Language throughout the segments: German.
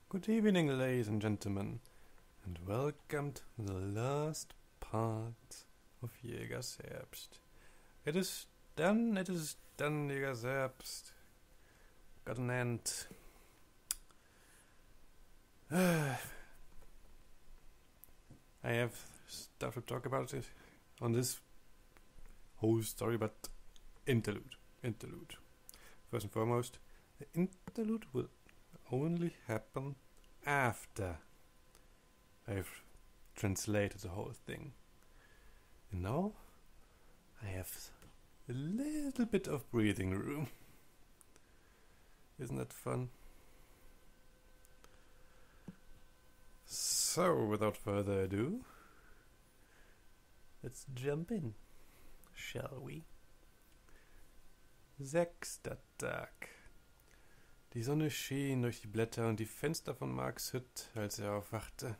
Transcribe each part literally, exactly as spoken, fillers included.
Good evening, ladies and gentlemen, and welcome to the last part of Jäger's Herbst. It is done, it is done, Jäger's Herbst. Got an end. I have stuff to talk about it on this whole story, but interlude, interlude. First and foremost, the interlude will only happen after I've translated the whole thing. And now I have a little bit of breathing room. Isn't that fun? So, without further ado, let's jump in, shall we? Sechster Tag. Die Sonne schien durch die Blätter und die Fenster von Marks Hütte, als er aufwachte.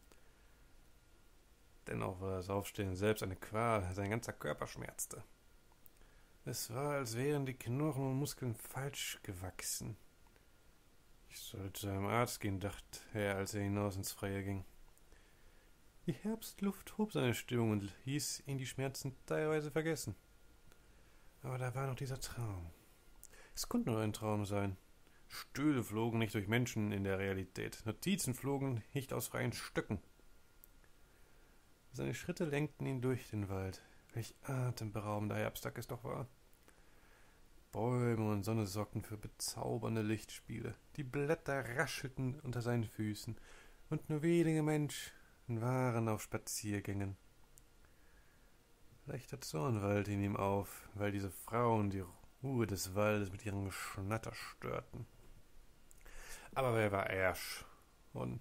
Dennoch war das Aufstehen selbst eine Qual, sein ganzer Körper schmerzte. Es war, als wären die Knochen und Muskeln falsch gewachsen. Ich sollte zu einem Arzt gehen, dachte er, als er hinaus ins Freie ging. Die Herbstluft hob seine Stimmung und ließ ihn die Schmerzen teilweise vergessen. Aber da war noch dieser Traum. Es konnte nur ein Traum sein. Stühle flogen nicht durch Menschen in der Realität. Notizen flogen nicht aus freien Stücken. Seine Schritte lenkten ihn durch den Wald. Welch atemberaubender Herbsttag es doch war. Bäume und Sonne sorgten für bezaubernde Lichtspiele. Die Blätter raschelten unter seinen Füßen, und nur wenige Menschen waren auf Spaziergängen. Leichter Zorn wallte in ihm auf, weil diese Frauen die Ruhe des Waldes mit ihrem Geschnatter störten. Aber wer war er schon?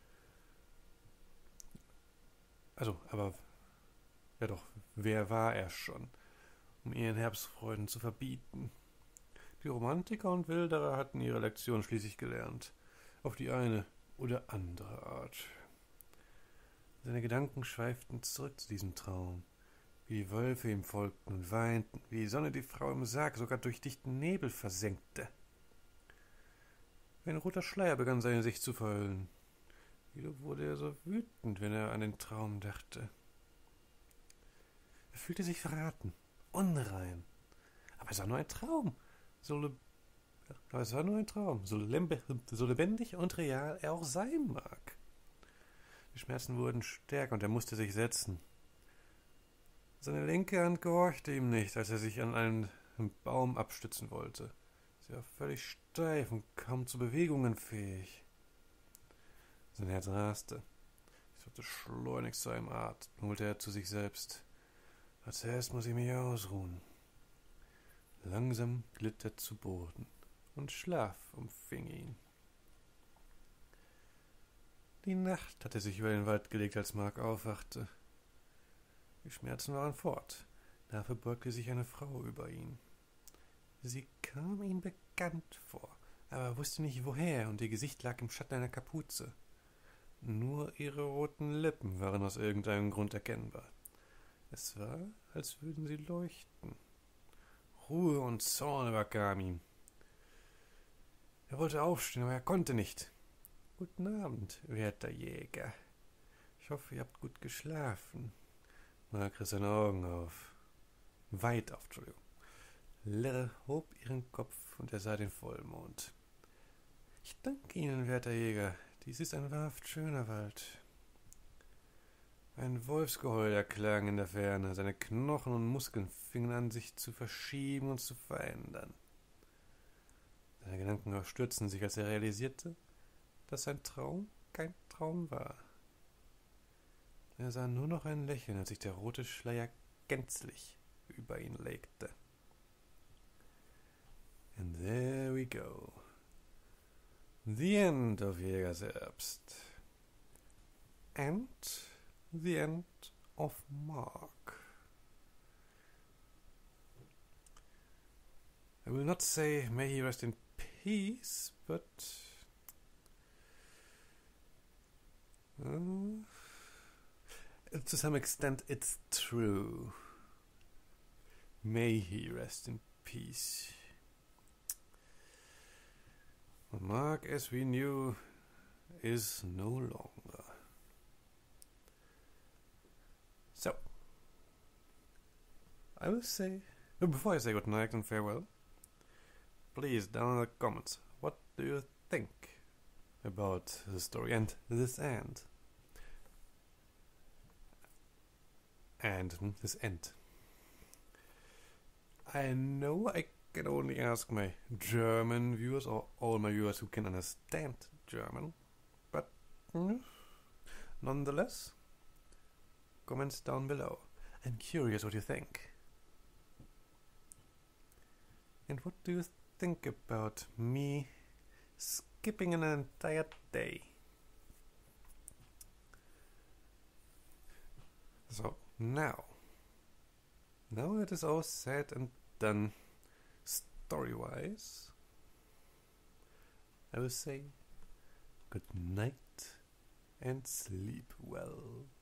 Also, aber, ja doch, wer war er schon, um ihren Herbstfreuden zu verbieten? Die Romantiker und Wilderer hatten ihre Lektion schließlich gelernt, auf die eine oder andere Art. Seine Gedanken schweiften zurück zu diesem Traum, wie die Wölfe ihm folgten und weinten, wie die Sonne die Frau im Sarg sogar durch dichten Nebel versenkte. Wie ein roter Schleier begann seine Sicht zu verhüllen. Wieder wurde er so wütend, wenn er an den Traum dachte. Er fühlte sich verraten, unrein. Aber es war nur ein Traum. So, le- aber es war nur ein Traum, so, lembe- so lebendig und real er auch sein mag. Die Schmerzen wurden stärker und er musste sich setzen. Seine linke Hand gehorchte ihm nicht, als er sich an einen Baum abstützen wollte. Sie war völlig steif und kaum zu Bewegungen fähig. Sein Herz raste. Ich sollte schleunigst zu einem Arzt, murmelte er zu sich selbst. Als erst muss ich mich ausruhen. Langsam glitt er zu Boden, und Schlaf umfing ihn. Die Nacht hatte sich über den Wald gelegt, als Mark aufwachte. Die Schmerzen waren fort. Dafür beugte sich eine Frau über ihn. Sie kam ihm bekannt vor, aber wusste nicht woher, und ihr Gesicht lag im Schatten einer Kapuze. Nur ihre roten Lippen waren aus irgendeinem Grund erkennbar. Es war, als würden sie leuchten. Ruhe und Zorn überkam ihn. Er wollte aufstehen, aber er konnte nicht. »Guten Abend, werter Jäger. Ich hoffe, ihr habt gut geschlafen.« Mark riss seine Augen auf. Weit auf, Entschuldigung. Lirre hob ihren Kopf und er sah den Vollmond. »Ich danke Ihnen, werter Jäger. Dies ist ein wahrhaft schöner Wald.« Ein Wolfsgeheul erklang in der Ferne. Seine Knochen und Muskeln fingen an, sich zu verschieben und zu verändern. Seine Gedanken überstürzten sich, als er realisierte, dass sein Traum kein Traum war. Er sah nur noch ein Lächeln, als sich der rote Schleier gänzlich über ihn legte. And there we go. The end of Jäger's Herbst. And the end of Mark. I will not say may he rest in peace, but uh, to some extent it's true. May he rest in peace. Mark, as we knew, is no longer. So, I will say, before I say good night and farewell, please down in the comments, what do you think about the story and this end? And this end. I know I can only ask my German viewers or all my viewers who can understand German, but mm, nonetheless, comments down below. I'm curious what you think. And what do you think about me skipping an entire day? So now, now that is all said and done, story-wise, I will say good night and sleep well.